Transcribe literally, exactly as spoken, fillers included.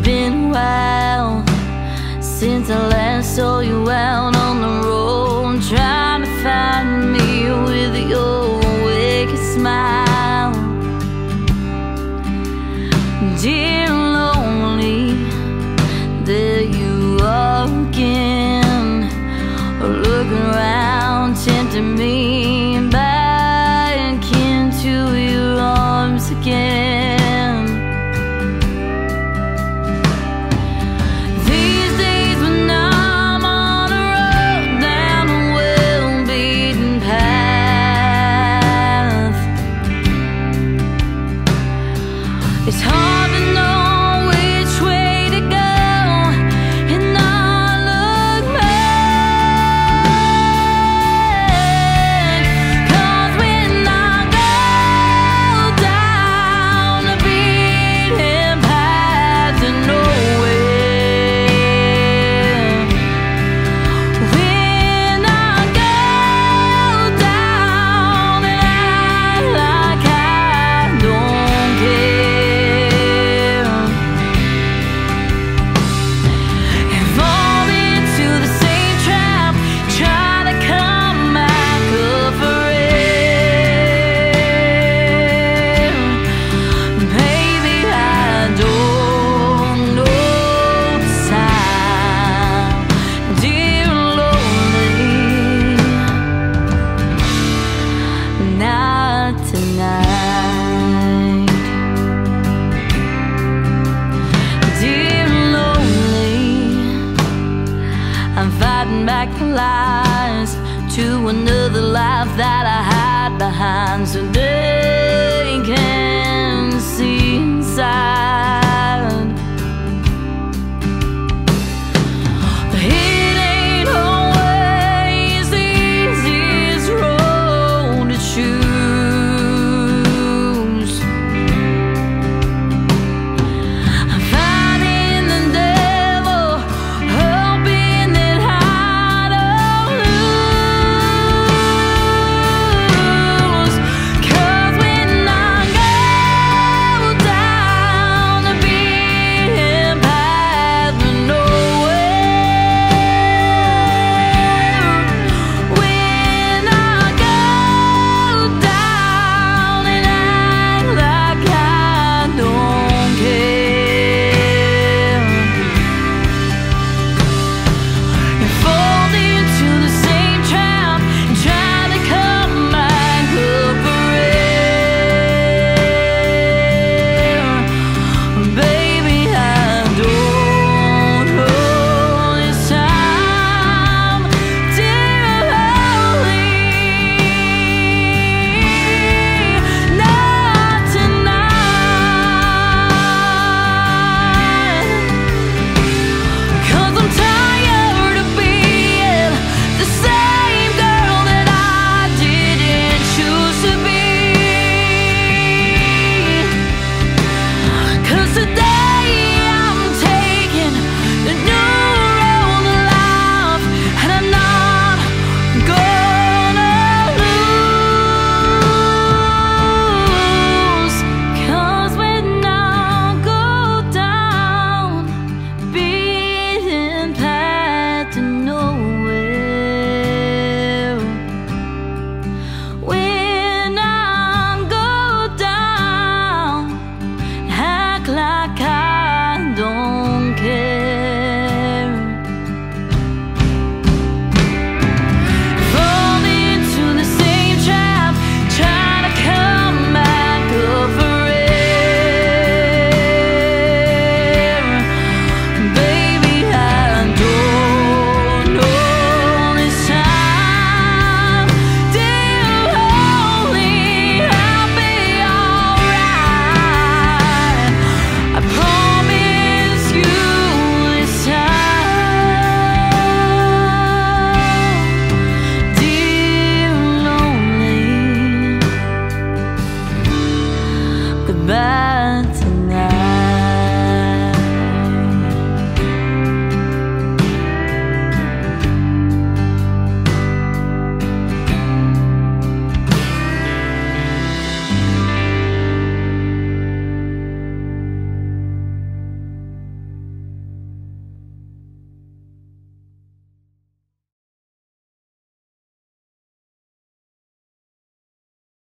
been a while since I last saw you out on the road, trying to find me with your wicked smile. Dear lonely, there you are again, looking around, tempting me back into your arms again. These days when I'm on a road down a well-beaten path, it's hard to know which way to go and not look back. 'Cause when I go down a beaten path to nowhere, when I go down and act like I don't care, and fall into the same trap, try to come back up for air. Baby, I don't know the sign. Dear lonely, not tonight. Dear lonely, I'm fighting back the lies to another life that I hide behind, so they can see inside.